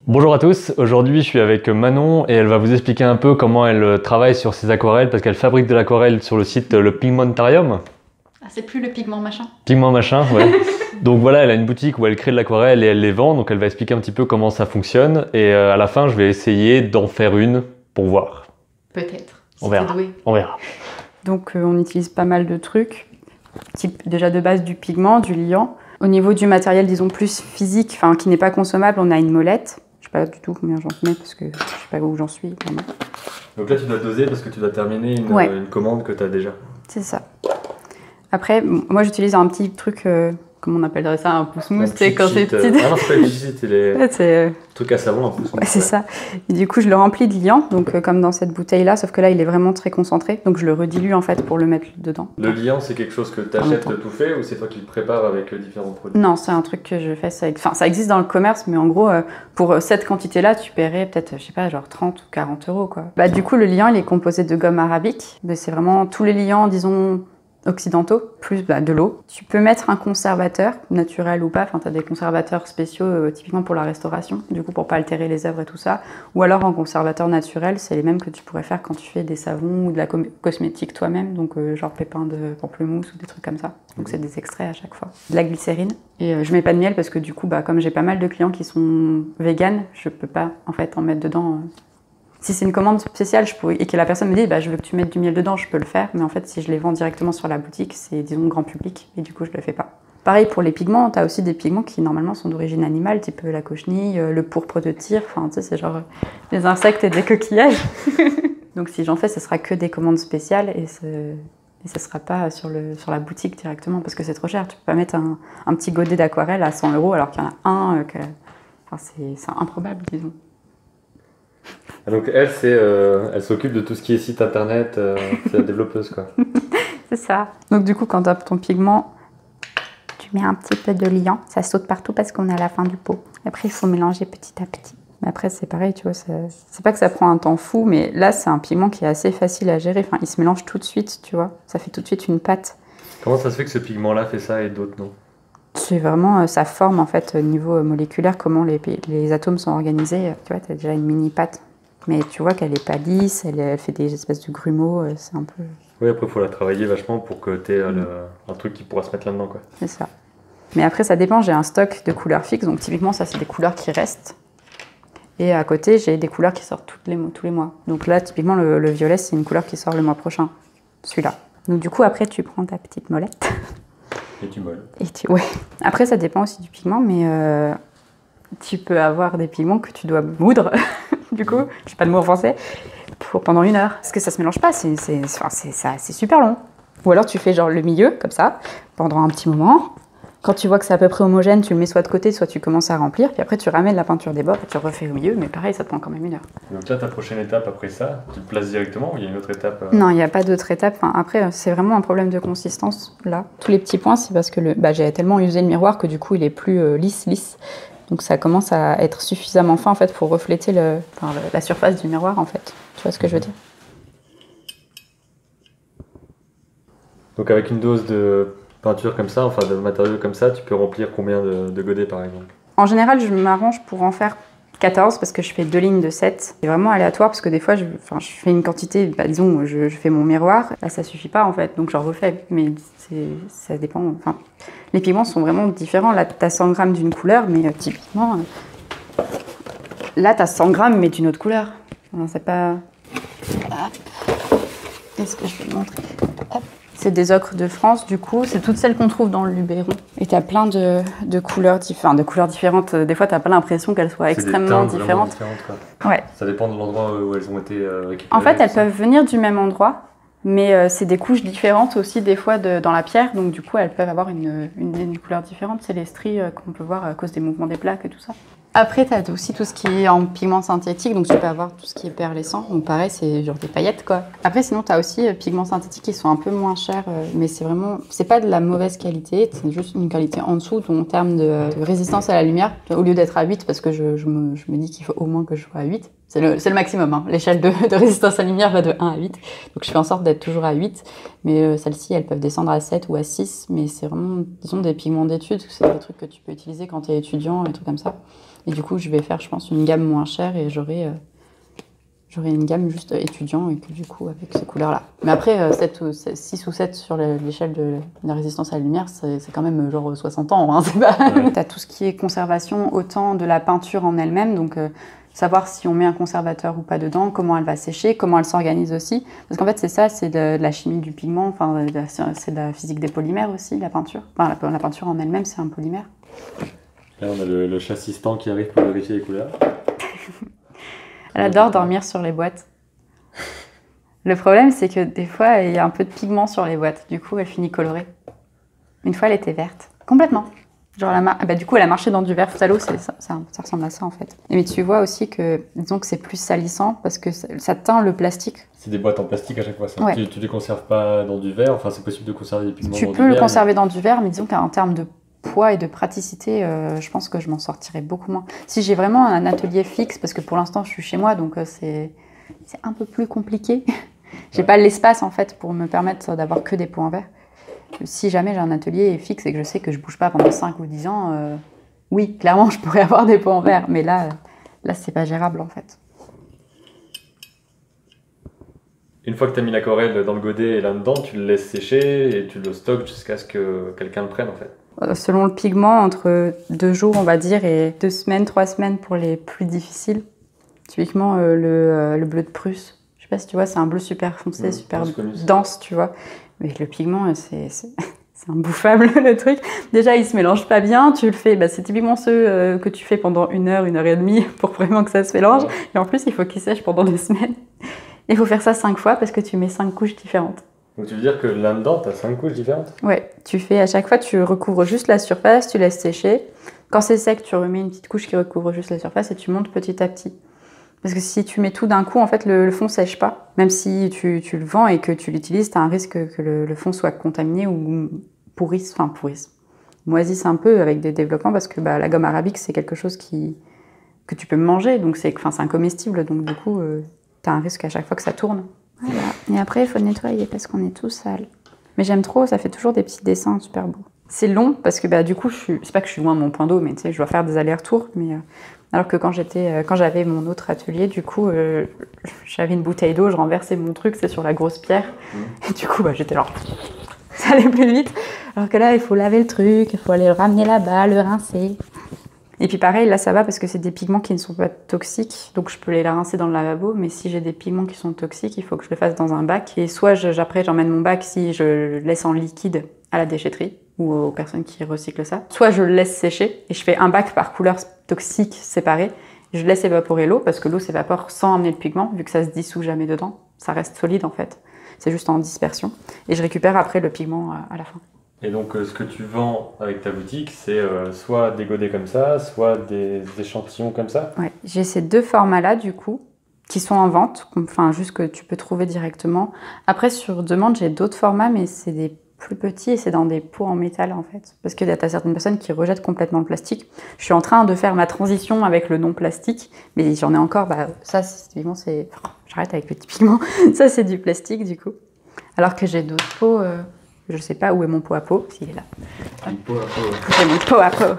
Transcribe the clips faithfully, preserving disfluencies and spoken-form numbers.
Bonjour à tous, aujourd'hui je suis avec Manon et elle va vous expliquer un peu comment elle travaille sur ses aquarelles parce qu'elle fabrique de l'aquarelle sur le site Le Pigmentarium. Ah, c'est plus le pigment machin. Pigment machin, ouais. Donc voilà, elle a une boutique où elle crée de l'aquarelle et elle les vend, donc elle va expliquer un petit peu comment ça fonctionne et euh, à la fin je vais essayer d'en faire une pour voir. Peut-être. On verra. Doué. On verra. Donc euh, on utilise pas mal de trucs, type déjà de base du pigment, du liant. Au niveau du matériel, disons plus physique, enfin qui n'est pas consommable, on a une molette. Je sais pas du tout combien j'en mets parce que je sais pas où j'en suis. Vraiment. Donc là tu dois doser parce que tu dois terminer une, Ouais. une commande que tu as déjà. C'est ça. Après, moi j'utilise un petit truc, euh, comment on appellerait ça, un pouce-mousse, tu sais, quand c'est petit. petit. Ah non, c'est pas les cheat, c'est les Ouais, c'est euh, trucs à savon en plus. ouais, c'est ça. Et du coup, je le remplis de liant, donc euh, comme dans cette bouteille-là, sauf que là, il est vraiment très concentré, donc je le redilue en fait pour le mettre dedans. Le liant, c'est quelque chose que tu achètes tout fait ou c'est toi qui le prépares avec différents produits? Non, c'est un truc que je fais, ça, enfin, ça existe dans le commerce, mais en gros, euh, pour cette quantité-là, tu paierais peut-être, je sais pas, genre trente ou quarante euros, quoi. Bah, du coup, le liant, il est composé de gomme arabique, mais c'est vraiment tous les liants, disons, occidentaux, plus bah, de l'eau. Tu peux mettre un conservateur, naturel ou pas, enfin, tu as des conservateurs spéciaux, euh, typiquement pour la restauration, du coup, pour pas altérer les œuvres et tout ça, ou alors en conservateur naturel, c'est les mêmes que tu pourrais faire quand tu fais des savons ou de la cosmétique toi-même, donc euh, genre pépins de pamplemousse ou des trucs comme ça. Donc c'est des extraits à chaque fois. De la glycérine. Et euh, je mets pas de miel parce que du coup, bah, comme j'ai pas mal de clients qui sont véganes, je peux pas en fait en mettre dedans. Euh... Si c'est une commande spéciale je pourrais... et que la personne me dit bah, je veux que tu mettes du miel dedans, je peux le faire. Mais en fait, si je les vends directement sur la boutique, c'est disons grand public et du coup, je le fais pas. Pareil pour les pigments, tu as aussi des pigments qui normalement sont d'origine animale, type la cochenille, le pourpre de tir, enfin tu sais, c'est genre des insectes et des coquillages. Donc si j'en fais, ce sera que des commandes spéciales et c'est... Et ça ne sera pas sur, le, sur la boutique directement parce que c'est trop cher. Tu peux pas mettre un, un petit godet d'aquarelle à cent euros alors qu'il y en a un. Euh, que... Enfin, c'est improbable, disons. Donc elle, c'est, euh, elle s'occupe de tout ce qui est site internet, euh, c'est la développeuse quoi. C'est ça. Donc du coup, quand tu as ton pigment, tu mets un petit peu de liant. Ça saute partout parce qu'on est à la fin du pot. Après, il faut mélanger petit à petit. Mais après, c'est pareil, tu vois, c'est pas que ça prend un temps fou, mais là, c'est un pigment qui est assez facile à gérer. Enfin, il se mélange tout de suite, tu vois. Ça fait tout de suite une pâte. Comment ça se fait que ce pigment-là fait ça et d'autres non? C'est vraiment euh, sa forme, en fait, au niveau moléculaire, comment les, les atomes sont organisés. Tu vois, tu as déjà une mini pâte. Mais tu vois qu'elle est pas lisse, elle, elle fait des espèces de grumeaux, c'est un peu... Oui, après, il faut la travailler vachement pour que tu aies mmh. un truc qui pourra se mettre là-dedans, quoi. C'est ça. Mais après, ça dépend, j'ai un stock de couleurs fixes, donc typiquement, ça, c'est des couleurs qui restent. Et à côté, j'ai des couleurs qui sortent toutes les, tous les mois. Donc là, typiquement, le, le violet, c'est une couleur qui sort le mois prochain. Celui-là. Donc du coup, après, tu prends ta petite molette. Et tu molles. Et tu... Ouais. Après, ça dépend aussi du pigment, mais euh, tu peux avoir des pigments que tu dois moudre, du coup, je sais pas le mot en français, pour pendant une heure. Parce que ça se mélange pas, c'est enfin, super long. Ou alors tu fais genre le milieu, comme ça, pendant un petit moment. Quand tu vois que c'est à peu près homogène, tu le mets soit de côté, soit tu commences à remplir, puis après tu ramènes la peinture des bords et tu refais au milieu, mais pareil, ça te prend quand même une heure. Donc là, ta prochaine étape après ça, tu te places directement ou il y a une autre étape euh... Non, il n'y a pas d'autre étape. Enfin, après, c'est vraiment un problème de consistance, là. Tous les petits points, c'est parce que le... bah, j'ai tellement usé le miroir que du coup, il est plus euh, lisse, lisse. Donc ça commence à être suffisamment fin, en fait, pour refléter le... Enfin, le... la surface du miroir, en fait. Tu vois ce que je veux dire? Donc avec une dose de peinture comme ça, enfin de matériaux comme ça, tu peux remplir combien de, de godets par exemple? En général, je m'arrange pour en faire quatorze parce que je fais deux lignes de sept. C'est vraiment aléatoire parce que des fois, je, enfin, je fais une quantité, bah, disons, je, je fais mon miroir, là ça suffit pas en fait, donc j'en refais, mais ça dépend. Enfin, les pigments sont vraiment différents. Là, tu as cent grammes d'une couleur, mais euh, typiquement, euh, là, tu as cent grammes mais d'une autre couleur. Enfin, c'est pas... Qu'est-ce que je vais te montrer? Hop. C'est des ocres de France, du coup, c'est toutes celles qu'on trouve dans le Luberon. Et t'as plein de, de couleurs différentes, de couleurs différentes. Des fois, t'as pas l'impression qu'elles soient extrêmement différentes. différentes quoi. Ouais. Ça dépend de l'endroit où elles ont été euh, récupérées. En fait, elles peuvent venir du même endroit, mais euh, c'est des couches différentes aussi, des fois, de, dans la pierre. Donc, du coup, elles peuvent avoir une, une, une couleur différente. C'est les stries euh, qu'on peut voir à cause des mouvements des plaques et tout ça. Après, tu as aussi tout ce qui est en pigment synthétique, donc tu peux avoir tout ce qui est pearlescent. Donc pareil, c'est genre des paillettes, quoi. Après, sinon, tu as aussi euh, pigments synthétiques qui sont un peu moins chers, euh, mais c'est vraiment... C'est pas de la mauvaise qualité, c'est juste une qualité en dessous, en termes de, de résistance à la lumière. Au lieu d'être à huit, parce que je, je, me, je me dis qu'il faut au moins que je sois à huit, C'est le, c'est le maximum. Hein. L'échelle de, de résistance à la lumière va de un à huit. Donc je fais en sorte d'être toujours à huit. Mais euh, celles-ci, elles peuvent descendre à sept ou à six. Mais c'est vraiment, disons, des pigments d'études. C'est des trucs que tu peux utiliser quand tu es étudiant, des trucs comme ça. Et du coup, je vais faire, je pense, une gamme moins chère et j'aurai... Euh, J'aurais une gamme juste étudiant et que du coup avec ces couleurs-là. Mais après, sept ou, six ou sept sur l'échelle de la résistance à la lumière, c'est quand même genre soixante ans. Hein, pas... ouais. Tu as tout ce qui est conservation, autant de la peinture en elle-même, donc euh, savoir si on met un conservateur ou pas dedans, comment elle va sécher, comment elle s'organise aussi. Parce qu'en fait, c'est ça, c'est de, de la chimie du pigment, enfin, c'est de la physique des polymères aussi, la peinture. Enfin, la, la peinture en elle-même, c'est un polymère. Là, on a le, le chat assistant qui arrive pour vérifier les couleurs. Elle adore dormir sur les boîtes. Le problème, c'est que des fois, il y a un peu de pigment sur les boîtes. Du coup, elle finit colorée. Une fois, elle était verte. Complètement. Genre, elle a bah, du coup, elle a marché dans du vert phthalo. Ça, ça, ça ressemble à ça, en fait. Mais tu vois aussi que, disons que c'est plus salissant parce que ça, ça teint le plastique. C'est des boîtes en plastique à chaque fois, ça. Ouais. Tu, tu les conserves pas dans du verre. Enfin, c'est possible de conserver des pigments tu dans du peux verre. le conserver mais... dans du verre, mais disons qu'en termes de poids et de praticité, euh, je pense que je m'en sortirai beaucoup moins. Si j'ai vraiment un atelier fixe, parce que pour l'instant je suis chez moi, donc euh, c'est un peu plus compliqué. J'ai ouais. pas l'espace en fait pour me permettre d'avoir que des pots en verre. Si jamais j'ai un atelier fixe et que je sais que je bouge pas pendant cinq ou dix ans, euh, oui, clairement je pourrais avoir des pots en verre, mais là, là c'est pas gérable en fait. Une fois que tu as mis l'aquarelle dans le godet et là-dedans, tu le laisses sécher et tu le stockes jusqu'à ce que quelqu'un le prenne en fait. Selon le pigment, entre deux jours, on va dire, et deux semaines, trois semaines pour les plus difficiles. Typiquement, euh, le, euh, le bleu de Prusse. Je sais pas si tu vois, c'est un bleu super foncé, mmh, super dense, tu vois. Mais le pigment, c'est imbouffable, le truc. Déjà, il se mélange pas bien. Tu le fais, bah, c'est typiquement ceux euh, que tu fais pendant une heure, une heure et demie pour vraiment que ça se mélange. Ouais. Et en plus, il faut qu'il sèche pendant des semaines. Il faut faire ça cinq fois parce que tu mets cinq couches différentes. Donc tu veux dire que là-dedans, tu as cinq couches différentes? Ouais, tu fais à chaque fois, tu recouvres juste la surface, tu laisses sécher. Quand c'est sec, tu remets une petite couche qui recouvre juste la surface et tu montes petit à petit. Parce que si tu mets tout d'un coup, en fait, le, le fond sèche pas. Même si tu, tu le vends et que tu l'utilises, tu as un risque que le, le fond soit contaminé ou pourrisse, enfin pourrisse, moisisse un peu avec des développements parce que bah, la gomme arabique, c'est quelque chose qui, que tu peux manger, donc c'est un comestible, donc du coup, euh, tu as un risque à chaque fois que ça tourne. Voilà. Et après, il faut le nettoyer parce qu'on est tout sale. Mais j'aime trop, ça fait toujours des petits dessins super beaux. C'est long parce que bah, du coup, c'est pas que je suis loin de mon point d'eau, mais tu sais, je dois faire des allers-retours. Mais euh, alors que quand j'étais, euh, quand j'avais mon autre atelier, du coup, euh, j'avais une bouteille d'eau, je renversais mon truc, c'est sur la grosse pierre. Mmh. Et du coup, bah, j'étais là, ça allait plus vite. Alors que là, il faut laver le truc, il faut aller le ramener là-bas, le rincer. Et puis pareil, là ça va parce que c'est des pigments qui ne sont pas toxiques, donc je peux les rincer dans le lavabo, mais si j'ai des pigments qui sont toxiques, il faut que je le fasse dans un bac. Et soit je, après j'emmène mon bac si je le laisse en liquide à la déchetterie ou aux personnes qui recyclent ça. Soit je le laisse sécher et je fais un bac par couleur toxique séparé. Je laisse évaporer l'eau parce que l'eau s'évapore sans amener le pigment, vu que ça se dissout jamais dedans. Ça reste solide en fait, c'est juste en dispersion. Et je récupère après le pigment à, à la fin. Et donc, euh, ce que tu vends avec ta boutique, c'est euh, soit des godets comme ça, soit des échantillons comme ça? Ouais, j'ai ces deux formats-là, du coup, qui sont en vente, enfin, juste que tu peux trouver directement. Après, sur demande, j'ai d'autres formats, mais c'est des plus petits et c'est dans des pots en métal, en fait. Parce que t'as certaines personnes qui rejettent complètement le plastique. Je suis en train de faire ma transition avec le non-plastique, mais j'en ai encore, bah, ça, typiquement, c'est... J'arrête avec le pigment. Ça, c'est du plastique, du coup. Alors que j'ai d'autres pots... Euh... Je sais pas où est mon pot à pot, s'il est là. Mon pot à pot. C'est mon pot à pot.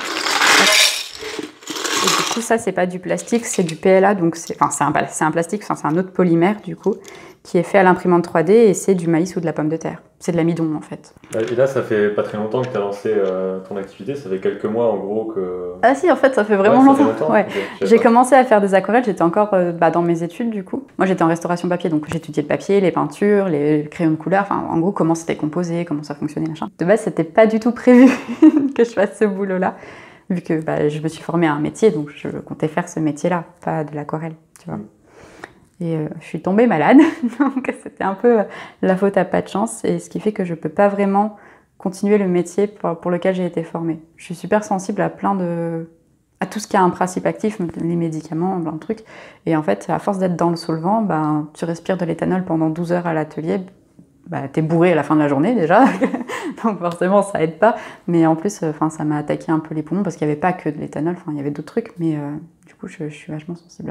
Et du coup, ça, c'est pas du plastique, c'est du P L A. Donc c'est enfin, un, un plastique, enfin, c'est un autre polymère, du coup, qui est fait à l'imprimante trois D et c'est du maïs ou de la pomme de terre. C'est de l'amidon, en fait. Et là, ça fait pas très longtemps que tu as lancé euh, ton activité. Ça fait quelques mois, en gros, que... Ah si, en fait, ça fait vraiment ouais, longtemps. longtemps. Ouais. Okay, j'ai commencé à faire des aquarelles, j'étais encore euh, bah, dans mes études, du coup. Moi, j'étais en restauration papier, donc j'étudiais le papier, les peintures, les crayons de couleur, enfin, en gros, comment c'était composé, comment ça fonctionnait, machin. De base, c'était pas du tout prévu que je fasse ce boulot-là, vu que bah, je me suis formée à un métier, donc je comptais faire ce métier-là, pas de l'aquarelle, tu vois. Mm. Et euh, je suis tombée malade, donc c'était un peu la faute à pas de chance, et ce qui fait que je peux pas vraiment continuer le métier pour, pour lequel j'ai été formée. Je suis super sensible à plein de... à tout ce qui a un principe actif, les médicaments, plein de trucs. Et en fait, à force d'être dans le solvant, ben, tu respires de l'éthanol pendant douze heures à l'atelier, ben, t'es bourré à la fin de la journée déjà, donc forcément ça aide pas. Mais en plus, enfin, ça m'a attaqué un peu les poumons parce qu'il n'y avait pas que de l'éthanol, enfin, il y avait d'autres trucs, mais euh, du coup, je, je suis vachement sensible à ça.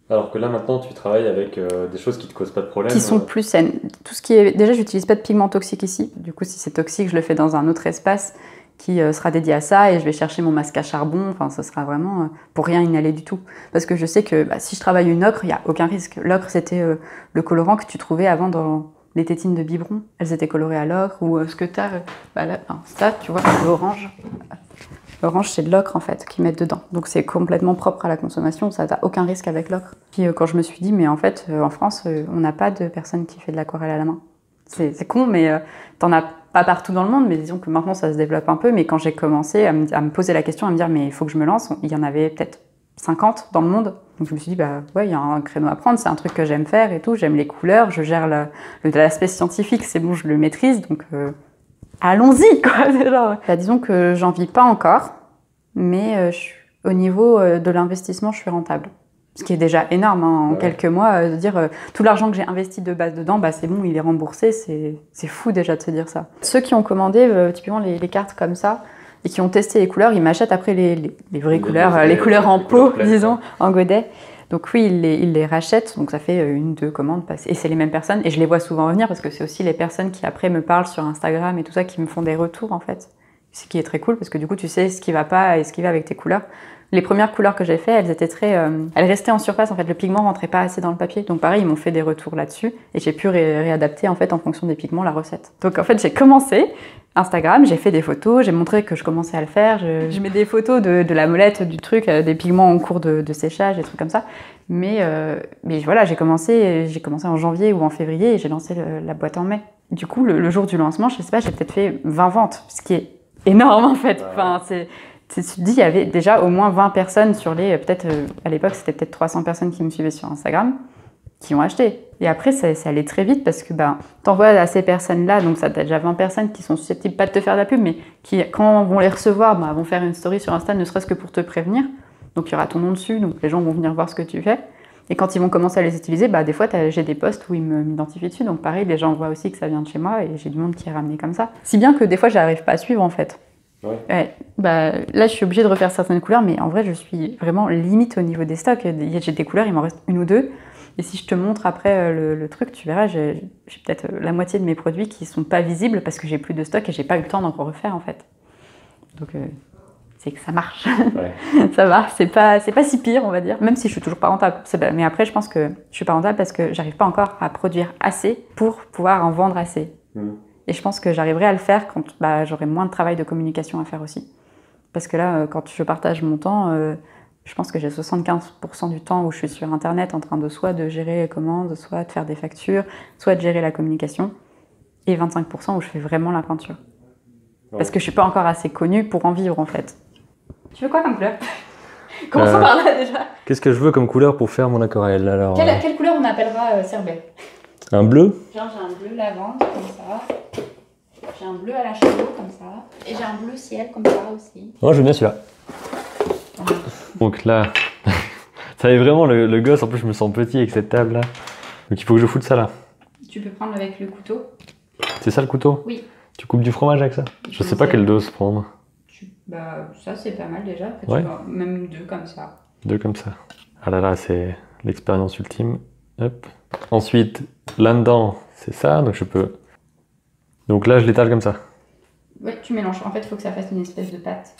Alors que là, maintenant, tu travailles avec euh, des choses qui te causent pas de problème. Qui sont plus saines. Tout ce qui est... Déjà, j'utilise pas de pigments toxiques ici. Du coup, si c'est toxique, je le fais dans un autre espace qui euh, sera dédié à ça et je vais chercher mon masque à charbon. Enfin, ça sera vraiment euh, pour rien inhaler du tout. Parce que je sais que bah, si je travaille une ocre, il n'y a aucun risque. L'ocre, c'était euh, le colorant que tu trouvais avant dans les tétines de biberon. Elles étaient colorées à l'ocre ou euh, ce que tu as. Euh, bah, là, enfin, ça, tu vois, l'orange. L'orange, c'est de l'ocre en fait qu'ils mettent dedans. Donc c'est complètement propre à la consommation, ça n'a aucun risque avec l'ocre. Puis euh, quand je me suis dit, mais en fait, euh, en France, euh, on n'a pas de personne qui fait de l'aquarelle à la main. C'est con, mais euh, t'en as pas partout dans le monde, mais disons que maintenant ça se développe un peu. Mais quand j'ai commencé à me, à me poser la question, à me dire, mais il faut que je me lance, il y en avait peut-être cinquante dans le monde. Donc je me suis dit, bah ouais, il y a un créneau à prendre, c'est un truc que j'aime faire et tout, j'aime les couleurs, je gère l'aspect scientifique, c'est bon, je le maîtrise, donc... Euh, allons-y, quoi. Genre... Bah, disons que j'en vis pas encore, mais euh, je suis... au niveau euh, de l'investissement, je suis rentable. Ce qui est déjà énorme, hein, en ouais. quelques mois, euh, de dire euh, tout l'argent que j'ai investi de base dedans, bah, c'est bon, il est remboursé, c'est fou déjà de se dire ça. Ceux qui ont commandé euh, typiquement les, les cartes comme ça, et qui ont testé les couleurs, ils m'achètent après les, les, les vraies les couleurs, les, les couleurs en pot, disons, en godet. Donc oui, ils les, ils les rachètent, donc ça fait une, deux commandes passées. Et c'est les mêmes personnes, et je les vois souvent revenir, parce que c'est aussi les personnes qui après me parlent sur Instagram et tout ça, qui me font des retours en fait. Ce qui est très cool, parce que du coup tu sais ce qui va pas et ce qui va avec tes couleurs. Les premières couleurs que j'ai fait, elles étaient très... Euh, elles restaient en surface, en fait, le pigment rentrait pas assez dans le papier. Donc pareil, ils m'ont fait des retours là-dessus, et j'ai pu ré réadapter en fait en fonction des pigments la recette. Donc en fait, j'ai commencé Instagram, j'ai fait des photos, j'ai montré que je commençais à le faire, je, je mets des photos de, de la molette, du truc, euh, des pigments en cours de, de séchage, des trucs comme ça. Mais, euh, mais voilà, j'ai commencé, j'ai commencé en janvier ou en février et j'ai lancé le, la boîte en mai. Du coup, le, le jour du lancement, je sais pas, j'ai peut-être fait vingt ventes, ce qui est énorme en fait. Enfin, c'est... Tu te dis, il y avait déjà au moins vingt personnes sur les... Peut-être, euh, à l'époque, c'était peut-être trois cents personnes qui me suivaient sur Instagram, qui ont acheté. Et après, ça, ça allait très vite parce que ben, t'envoies à ces personnes-là, donc ça t'as déjà vingt personnes qui sont susceptibles pas de te faire de la pub, mais qui, quand vont les recevoir, ben, vont faire une story sur Insta, ne serait-ce que pour te prévenir. Donc il y aura ton nom dessus, donc les gens vont venir voir ce que tu fais. Et quand ils vont commencer à les utiliser, bah, des fois, j'ai des posts où ils m'identifient dessus. Donc pareil, les gens voient aussi que ça vient de chez moi et j'ai du monde qui est ramené comme ça. Si bien que des fois, j'arrive pas à suivre en fait. Ouais. Ouais, bah, là, je suis obligée de refaire certaines couleurs, mais en vrai, je suis vraiment limite au niveau des stocks. J'ai des couleurs, il m'en reste une ou deux. Et si je te montre après le, le truc, tu verras, j'ai peut-être la moitié de mes produits qui sont pas visibles parce que j'ai plus de stock et j'ai pas eu le temps d'en refaire en fait. Donc, euh, c'est que ça marche. Ouais. Ça va, c'est pas, c'est pas si pire, on va dire, même si je suis toujours pas rentable. Mais après, je pense que je suis pas rentable parce que j'arrive pas encore à produire assez pour pouvoir en vendre assez. Mmh. Et je pense que j'arriverai à le faire quand bah, j'aurai moins de travail de communication à faire aussi. Parce que là, quand je partage mon temps, euh, je pense que j'ai soixante-quinze pour cent du temps où je suis sur Internet en train de soit de gérer les commandes, soit de faire des factures, soit de gérer la communication, et vingt-cinq pour cent où je fais vraiment la peinture. Ouais. Parce que je suis pas encore assez connue pour en vivre en fait. Tu veux quoi comme couleur? Commençons euh, par là déjà. Qu'est-ce que je veux comme couleur pour faire mon aquarelle alors? Quelle, quelle couleur on appellera euh, Cerbère? Un bleu? Genre j'ai un bleu lavande comme ça. J'ai un bleu à la chevaux comme ça. Et j'ai un bleu ciel comme ça aussi. Moi, je veux bien celui-là. Ouais. Donc là, ça est vraiment le, le gosse. En plus, je me sens petit avec cette table là. Donc il faut que je foute ça là. Tu peux prendre avec le couteau. C'est ça le couteau? Oui. Tu coupes du fromage avec ça? Je sais pas quelle dose prendre. Tu... Bah, ça c'est pas mal déjà. Après, ouais. Tu vas... Même deux comme ça. Deux comme ça. Ah là là, c'est l'expérience ultime. Hop. Ensuite, là-dedans, c'est ça. Donc je peux. Donc là, je l'étale comme ça. Oui, tu mélanges. En fait, il faut que ça fasse une espèce de pâte.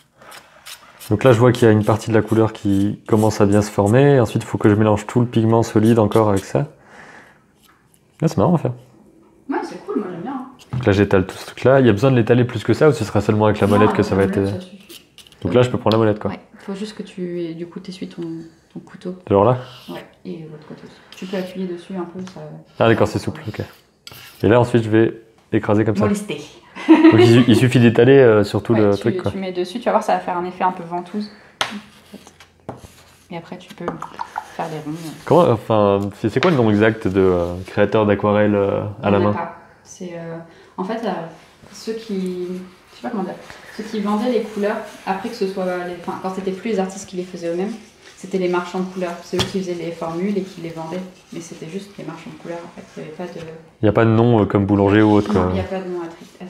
Donc là, je vois qu'il y a une partie de la couleur qui commence à bien se former. Ensuite, il faut que je mélange tout le pigment solide encore avec ça. Là, c'est marrant à faire. Ouais, c'est cool, moi j'aime bien. Hein. Donc là, j'étale tout ce truc-là. Il y a besoin de l'étaler plus que ça ou ce sera seulement avec la molette non, que ça va être... Ça Donc là, je peux prendre la molette, quoi. Ouais, il faut juste que tu, du coup, t'essuies ton, ton couteau. Genre là? Ouais, et l'autre côté. Tu peux appuyer dessus un peu, ça... Ah d'accord, c'est souple, ok. Et là, ensuite, je vais écraser comme ça. Molester. Donc il, il suffit d'étaler euh, sur tout ouais, le tu, truc, quoi. Tu mets dessus, tu vas voir, ça va faire un effet un peu ventouse. Et après, tu peux faire des ronds. Comment, enfin, c'est quoi le nom exact de euh, créateur d'aquarelle euh, à la main? C'est euh, en fait euh, ceux qui, je sais pas comment dire, ceux qui vendaient les couleurs après que ce soit, les, enfin, quand c'était plus les artistes qui les faisaient eux-mêmes, c'était les marchands de couleurs, ceux qui faisaient les formules et qui les vendaient. Mais c'était juste les marchands de couleurs en fait. Il n'y avait pas de. Il n'y a pas de nom euh, comme boulanger ou autre. Non, il n'y a pas de nom attribué.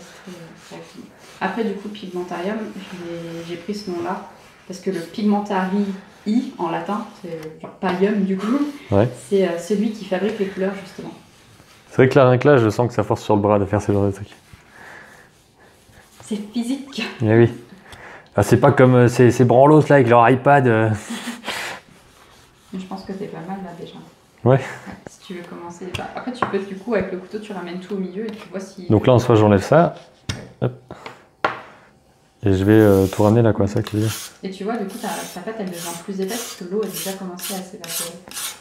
Après, du coup, Pigmentarium, j'ai pris ce nom-là parce que le Pigmentari I en latin, c'est genre Paium du coup. Ouais. C'est euh, celui qui fabrique les couleurs justement. C'est vrai que là, rien que là, je sens que ça force sur le bras de faire ce genre de trucs. C'est physique. Eh oui. Ah, c'est pas comme euh, ces, ces branlos là avec leur iPad. euh. Mais je pense que t'es pas mal là déjà. Ouais. Si tu veux commencer. Enfin, après, tu peux du coup, avec le couteau, tu ramènes tout au milieu et tu vois si. Donc là, en soi, j'enlève ça. Hop. Et je vais euh, tout ramener là, quoi, ça qui veut dire. Et tu vois, du coup, ta, ta pâte elle devient plus épaisse parce que l'eau a déjà commencé à s'évaporer.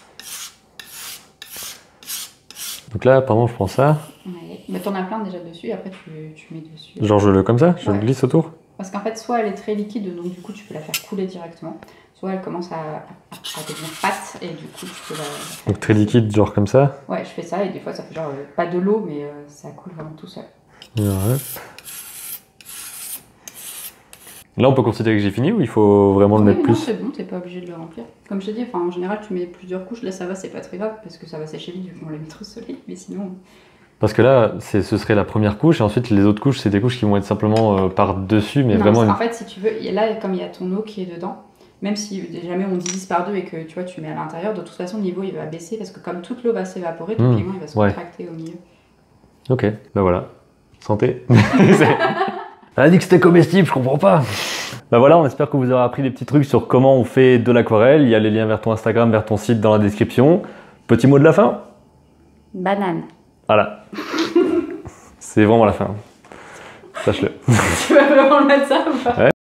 Donc là, pardon, je prends ça. Ouais. Mais t'en as plein déjà dessus et après tu, tu mets dessus. Genre, je le comme ça, je Ouais. le glisse autour. Parce qu'en fait, soit elle est très liquide, donc du coup, tu peux la faire couler directement. Soit elle commence à, à, à devenir pâte et du coup, tu peux la. Donc très liquide, genre comme ça. Ouais, je fais ça et des fois, ça fait genre euh, pas de l'eau, mais euh, ça coule vraiment tout seul. Et hop. Là, on peut considérer que j'ai fini ou il faut vraiment le Oui, mettre non, plus? c'est bon, t'es pas obligé de le remplir. Comme je te dis, enfin, en général, tu mets plusieurs couches. Là, ça va, c'est pas très grave parce que ça va sécher vite vu qu'on les met au soleil. Mais sinon. Parce que là, c'est- ce serait la première couche et ensuite les autres couches, c'est des couches qui vont être simplement euh, par-dessus, mais non, vraiment parce une... qu'en fait, si tu veux, et là, comme il y a ton eau qui est dedans, même si jamais on divise par deux et que tu vois, tu mets à l'intérieur, de toute façon, le niveau il va baisser parce que comme toute l'eau va s'évaporer, ton Mmh, pigment il va se ouais. contracter au milieu. Ok, bah voilà. Santé. Elle a dit que c'était comestible, je comprends pas. Bah voilà, on espère que vous aurez appris des petits trucs sur comment on fait de l'aquarelle. Il y a les liens vers ton Instagram, vers ton site dans la description. Petit mot de la fin? Banane. Voilà. C'est vraiment la fin. Sache-le. Tu vas vraiment le mettre ça ou pas? Ouais.